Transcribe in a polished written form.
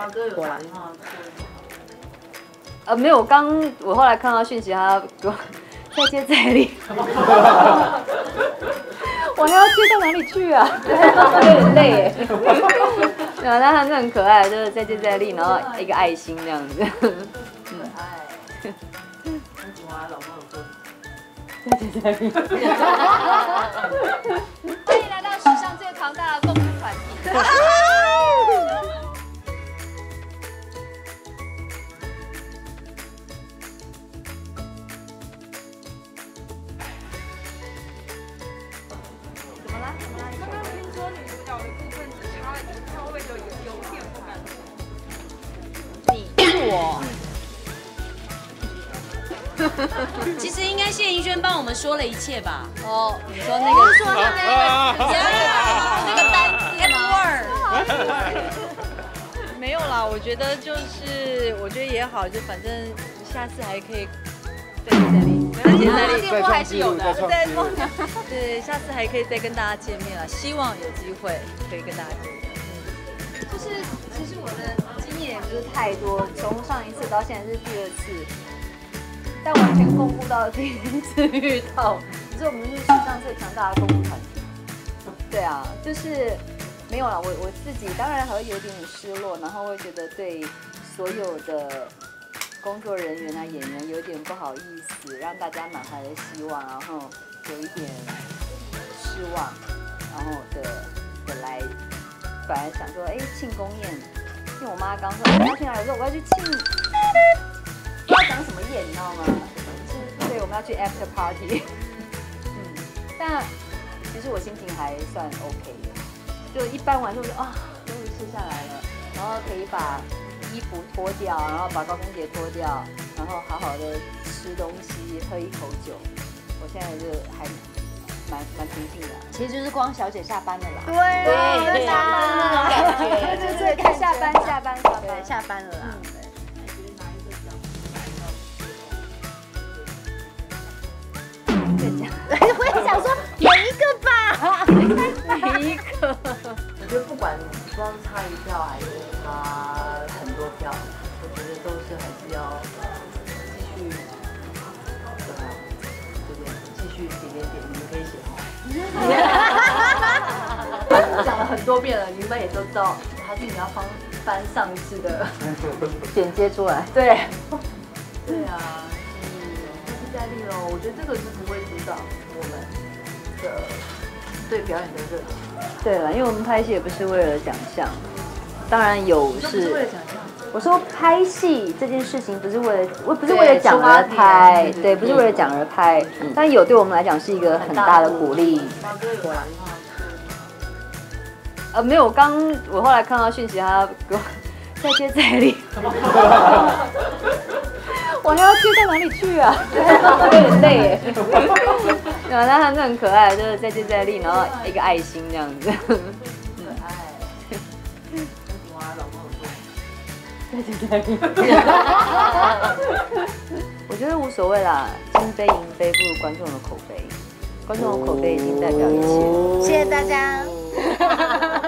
马哥有打电话没有，我后来看到讯息，他给我再接再厉，我还要接到哪里去啊？有点累耶。对啊，但他是很可爱，就是再接再厉，然后一个爱心这样子。 可爱。你喜欢老公有说再接再厉。欢迎来到史上最庞大的共主团体。 刚刚听说女主角的部分只差了一个跳位，就有点不敢说。 你是我。 其实应该谢盈萱帮我们说了一切吧？ 哦，你说那个说那个单字吗？ 没有啦，我觉得也好，就反正下次还可以再接再厉， 电波还是有的。 对，下次还可以再跟大家见面了，希望有机会可以跟大家见面。 就是其实我的经验也不是太多，从上一次到现在是第2次。但完全公布到第1次遇到，可是我们是史上最强大的公主团体。对啊，就是没有啦，我自己当然还会有一点点失落，然后会觉得对所有的工作人员啊、演员有点不好意思，让大家满怀的希望，然后有一点失望，然后的来，本来想说，庆功宴，因为我妈刚说我要去哪里，我说我要去庆。不知道讲什么宴，你知道吗？对，我们要去 after party。但其实我心情还算 OK 的，就一搬完之后就终于卸下来了，然后可以把衣服脱掉，然后把高跟鞋脱掉，然后好好的吃东西，喝一口酒。我现在就还蛮平静的，其实就是光小姐下班了啦。对啦，那种感觉，对，下班了啦。我也想说每一个吧，每一个。 我觉得不管光差一票还是差很多票，我觉得都是还是要继续，对不对？继续点，你们可以写哈。讲了很多遍了，你们也都知道，还是你要翻上一次的剪接出来。对。 对啊。再厉咯，我觉得这个是不会阻挡我们的对表演的热情。 对了，因为我们拍戏也不是为了奖项，当然有是。我说拍戏这件事情不是为了奖而拍，对，不是为了奖而拍，但有对我们来讲是一个很大的鼓励。没有，我后来看到讯息，他给我再接再厉。我还要接到哪里去啊？有点累耶。对啊，但他是很可爱，就是再接再厉，然后一个爱心这样子。 可爱。你喜欢老公有说再接再厉。我觉得无所谓啦，金杯银杯不如观众的口碑，观众的口碑已经代表一切。 谢谢大家。